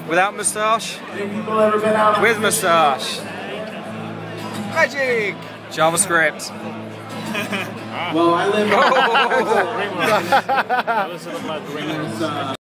Without moustache? People ever been out on With moustache. Magic! JavaScript. Well, I live Oh.